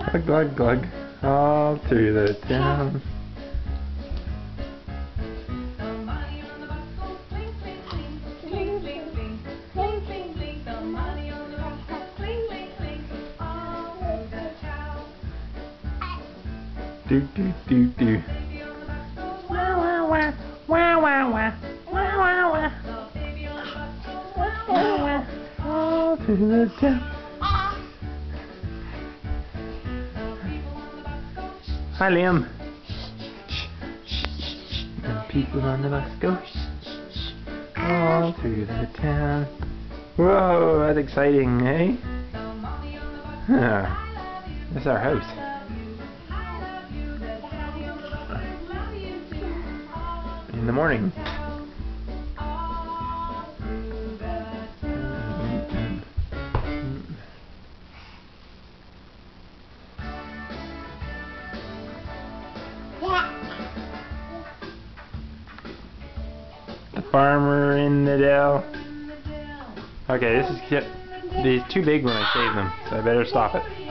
Glug, glug, glug. All through the town. Do do do do. Wah wah wah. Wah wah wah. Wah wah wah. Wah wah. All through the town. Hi, Liam. And people on the bus go all through the town. Whoa, that's exciting, eh? That's our house. In the morning. The farmer in the dell. Okay, this is too big when I save them, so I better stop it.